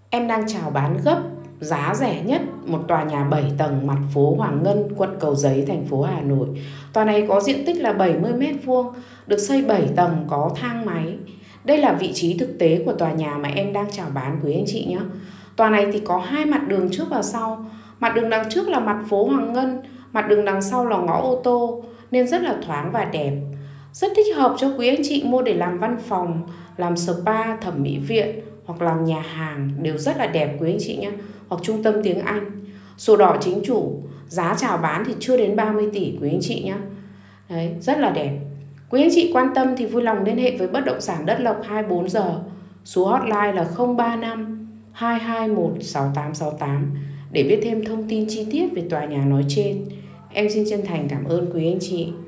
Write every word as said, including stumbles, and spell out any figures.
Em đang chào bán gấp giá rẻ nhất một tòa nhà bảy tầng mặt phố Hoàng Ngân, quận Cầu Giấy, thành phố Hà Nội. Tòa này có diện tích là bảy mươi mét vuông, được xây bảy tầng, có thang máy. Đây là vị trí thực tế của tòa nhà mà em đang chào bán quý anh chị nhé. Tòa này thì có hai mặt đường trước và sau. Mặt đường đằng trước là mặt phố Hoàng Ngân, mặt đường đằng sau là ngõ ô tô, nên rất là thoáng và đẹp. Rất thích hợp cho quý anh chị mua để làm văn phòng, làm spa, thẩm mỹ viện hoặc làm nhà hàng, đều rất là đẹp quý anh chị nhé. Hoặc trung tâm tiếng Anh. Sổ đỏ chính chủ, giá chào bán thì chưa đến ba mươi tỷ quý anh chị nhé. Đấy, rất là đẹp. Quý anh chị quan tâm thì vui lòng liên hệ với Bất động sản Đất Lộc hai mươi bốn giờ. Số hotline là không ba năm hai hai một sáu tám sáu tám để biết thêm thông tin chi tiết về tòa nhà nói trên. Em xin chân thành cảm ơn quý anh chị.